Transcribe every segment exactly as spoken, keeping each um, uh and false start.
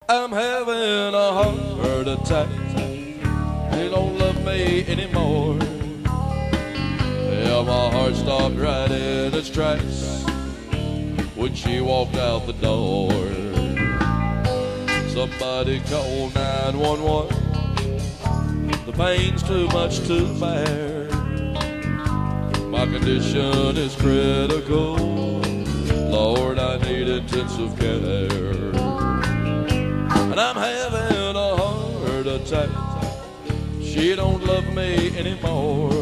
I'm having a heart attack. They don't love me anymore. Yeah, my heart stopped right in its tracks when she walked out the door. Somebody call nine one one. The pain's too much to bear. My condition is critical. Lord, I need intensive care. And I'm having a heart attack. She don't love me anymore.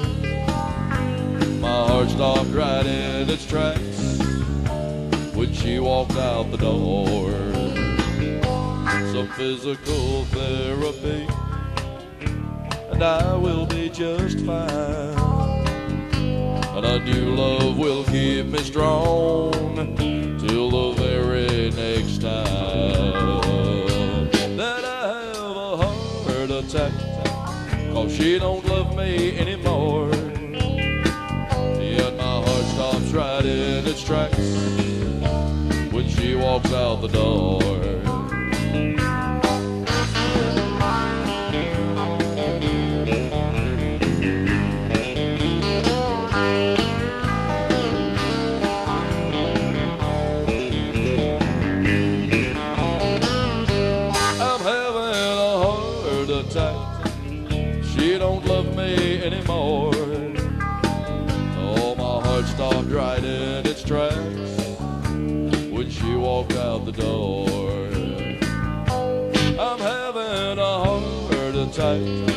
My heart stopped right in its tracks when she walked out the door. Some physical therapy and I will be just fine. And a new love will keep me strong till the very next time that I have a heart attack. Cause she don't love me anymore. Yet my heart stops right in its tracks when she walks out the door. She don't love me anymore. Oh, my heart stopped right in its tracks when she walked out the door. I'm having a heart attack.